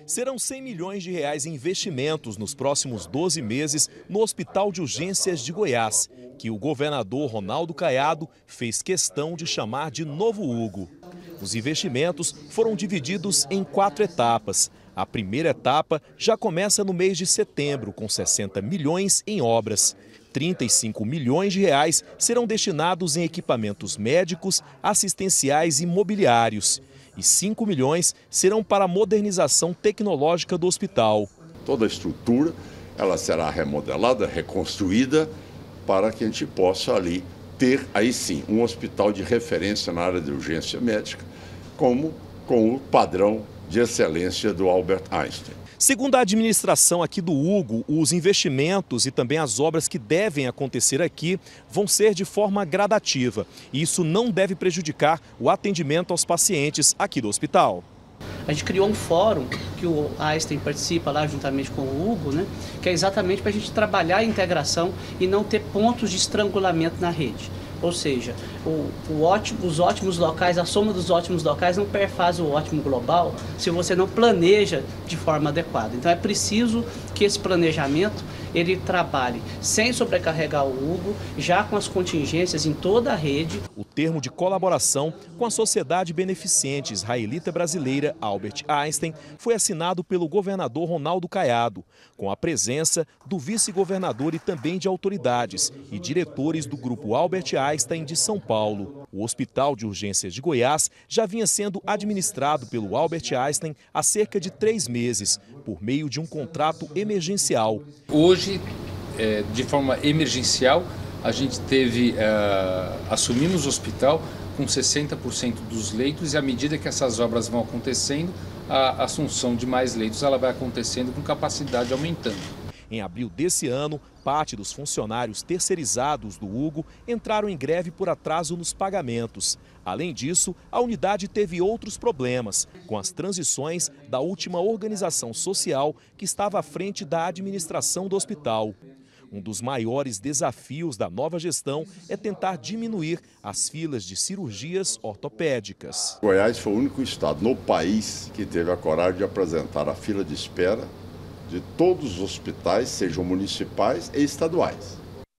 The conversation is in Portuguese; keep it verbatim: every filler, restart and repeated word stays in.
Serão cem milhões de reais em investimentos nos próximos doze meses no Hospital de Urgências de Goiás, que o governador Ronaldo Caiado fez questão de chamar de Novo Hugo. Os investimentos foram divididos em quatro etapas. A primeira etapa já começa no mês de setembro, com sessenta milhões em obras. trinta e cinco milhões de reais serão destinados em equipamentos médicos, assistenciais e mobiliários. E cinco milhões serão para a modernização tecnológica do hospital. Toda a estrutura ela será remodelada, reconstruída, para que a gente possa ali ter, aí sim, um hospital de referência na área de urgência médica, como com o padrão de excelência do Albert Einstein. Segundo a administração aqui do Hugo, os investimentos e também as obras que devem acontecer aqui vão ser de forma gradativa. E isso não deve prejudicar o atendimento aos pacientes aqui do hospital. A gente criou um fórum que o Einstein participa lá juntamente com o Hugo, né, que é exatamente para a gente trabalhar a integração e não ter pontos de estrangulamento na rede. Ou seja, o, o ótimo, os ótimos locais, a soma dos ótimos locais não perfaz o ótimo global se você não planeja de forma adequada. Então é preciso que esse planejamento ele trabalhe sem sobrecarregar o Hugo, já com as contingências em toda a rede. O termo de colaboração com a Sociedade Beneficente Israelita Brasileira Albert Einstein foi assinado pelo governador Ronaldo Caiado, com a presença do vice-governador e também de autoridades e diretores do Grupo Albert Einstein de São Paulo. O Hospital de Urgências de Goiás já vinha sendo administrado pelo Albert Einstein há cerca de três meses, por meio de um contrato emergencial. Hoje, é, de forma emergencial, a gente teve, é, assumimos o hospital com sessenta por cento dos leitos e à medida que essas obras vão acontecendo, a assunção de mais leitos ela vai acontecendo com capacidade aumentando. Em abril desse ano, parte dos funcionários terceirizados do Hugo entraram em greve por atraso nos pagamentos. Além disso, a unidade teve outros problemas, com as transições da última organização social que estava à frente da administração do hospital. Um dos maiores desafios da nova gestão é tentar diminuir as filas de cirurgias ortopédicas. Goiás foi o único estado no país que teve a coragem de apresentar a fila de espera de todos os hospitais, sejam municipais e estaduais.